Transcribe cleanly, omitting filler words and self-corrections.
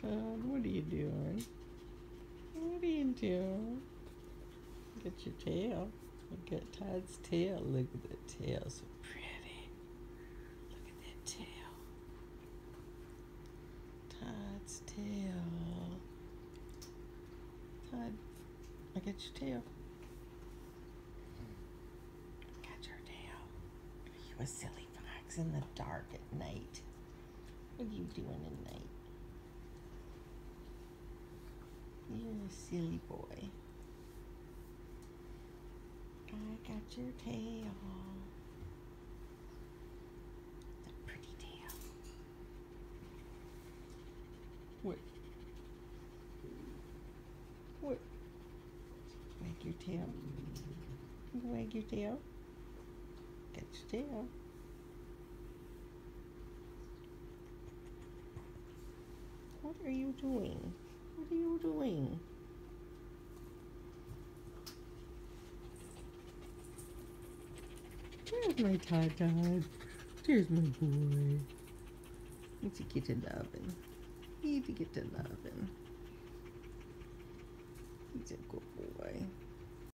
What are you doing? What are you doing? Get your tail. Look at Todd's tail. Look at the tail. So pretty. Look at that tail. Todd's tail. Todd, I got your tail. Got your tail. Are you a silly fox in the dark at night? What are you doing at night? You're a silly boy. I got your tail. The pretty tail. What? What? Wag your tail. Wag your tail. Get your tail. What are you doing? What are you doing? There's my Todd. There's my boy. Need to get to loving. Need to get to loving. He's a good boy.